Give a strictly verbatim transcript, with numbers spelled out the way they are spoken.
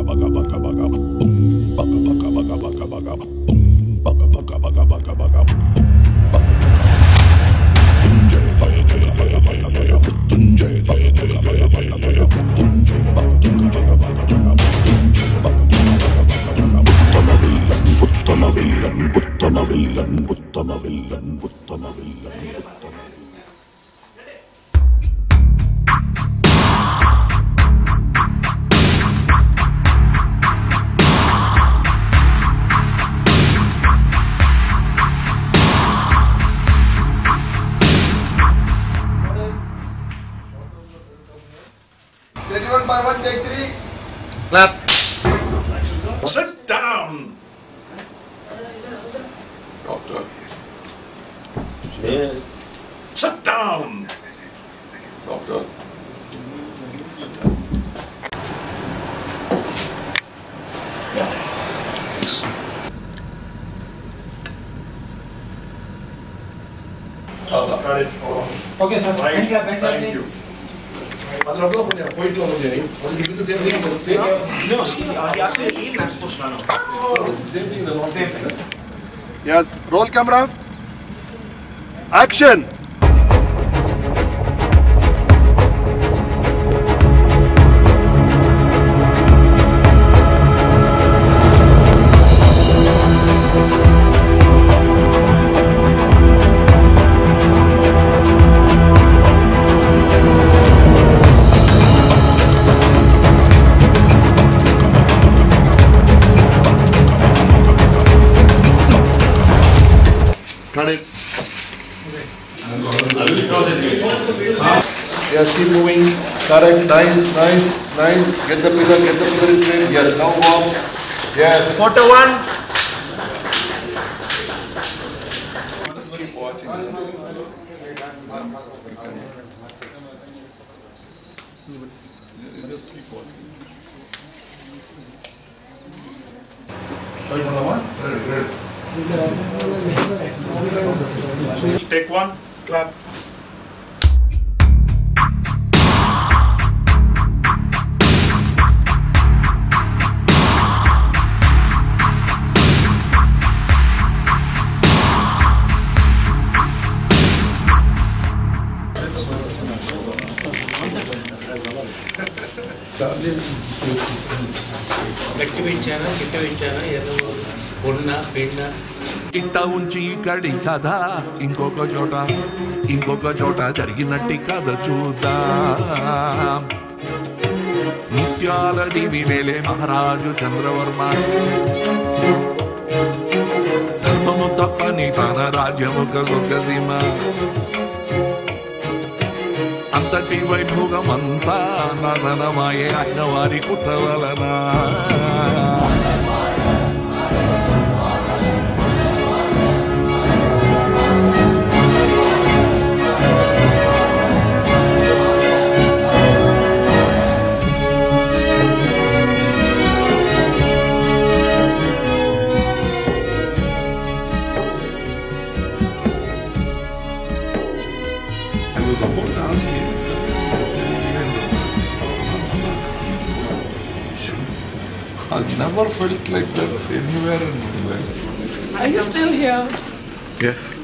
One by one, take three. Clap. Sit down. Doctor. Yes. Sit down. Doctor. Got it. Okay, sir. Right. Thank you. Thank, Thank you. you. Point you do the same thing. No, he asked me to leave next to Shano. It's the same thing. The same thing. Yes, roll camera. Action. Cut it. Yes, keep moving. Correct. Nice, nice, nice. Get the figure, get the figure in frame. Yes, now walk. Yes. Photo one. Just keep watching. Just keep watching. Take one. Clap. గట్టి పెంచానా గిట్ట పెంచానా ఏదో పొడినా పిండా ఇట్ట ఉంచి ఇక్కడి కథ ఇంకొక చోట ఇంకొక చోట జరిగినట్టి కథ చూద్దాం. ముత్యాల దివినేలే మహారాజు చంద్రవర్మ ధర్మము తప్పని తన రాజ్యముక గొగ్గసీమ అంతటి వైభోగమంతా నాదనమాయే అయిన వారి కుట్ర వలన I've never felt like that anywhere in my life. Are you still here? Yes.